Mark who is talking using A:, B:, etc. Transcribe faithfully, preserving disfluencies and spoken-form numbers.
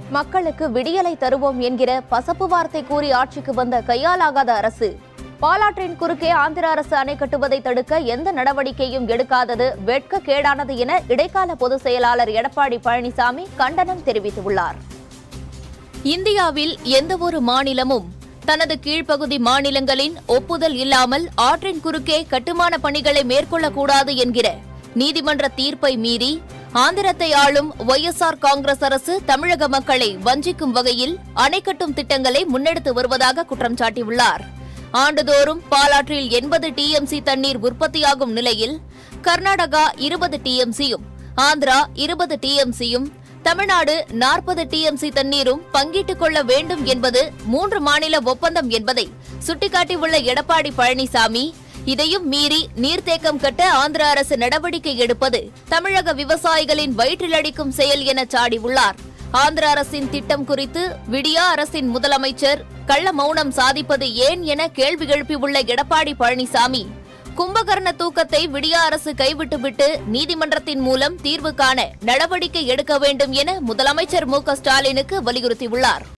A: மக்களுக்கு விடியலை தருவோம் என்கிற பசப்பு வார்த்தை கூறி ஆட்சிக்கு வந்த கையாலாகாத அரசு பாலாற்றின் குறுக்கே ஆந்திர அரசு அணை கட்டுவதை தடுக்க எந்த நடவடிக்கையும் எடுக்காதது வெட்கக்கேடானது என இடைக்கால பொதுச் செயலாளர் எடப்பாடி பழனிசாமி கண்டனம் தெரிவித்துள்ளார். இந்தியாவில் எந்தவொரு மாநிலமும் தனது கீழ்ப்பகுதி மாநிலங்களின் ஒப்புதல் இல்லாமல் ஆற்றின் குறுக்கே கட்டுமான பணிகளை மேற்கொள்ளக்கூடாது என்கிற நீதிமன்ற தீர்ப்பை மீறி ஆந்திரத்தை ஆளும் ஒய் எஸ் ஆர் காங்கிரஸ் அரசு தமிழக மக்களை வஞ்சிக்கும் வகையில் அணை கட்டும் திட்டங்களை முன்னெடுத்து வருவதாக குற்றம் சாட்டியுள்ளார். ஆண்டுதோறும் பாலாற்றில் எண்பது டி எம் சி தண்ணீர் உற்பத்தியாகும் நிலையில் கர்நாடகா இருபது டி எம் சியும் ஆந்திரா இருபது டி எம் சியும் தமிழ்நாடு நாற்பது டி எம் சி தண்ணீரும் பங்கிட்டுக் கொள்ள வேண்டும் என்பது மூன்று மாநில ஒப்பந்தம் என்பதை சுட்டிக்காட்டியுள்ள எடப்பாடி பழனிசாமி, இதையும் மீறி நீர்த்தேக்கம் கட்ட ஆந்திர அரசு நடவடிக்கை எடுப்பது தமிழக விவசாயிகளின் வயிற்றிலடிக்கும் செயல் என சாடியுள்ளார். ஆந்திர அரசின் திட்டம் குறித்து விடியா அரசின் முதலமைச்சர் கள்ள மௌனம் சாதிப்பது ஏன் என கேள்வி எழுப்பியுள்ள எடப்பாடி பழனிசாமி, கும்பகர்ண தூக்கத்தை விடியா அரசு கைவிட்டுவிட்டு நீதிமன்றத்தின் மூலம் தீர்வு காண நடவடிக்கை எடுக்க வேண்டும் என முதலமைச்சர் மு க ஸ்டாலினுக்கு வலியுறுத்தியுள்ளார்.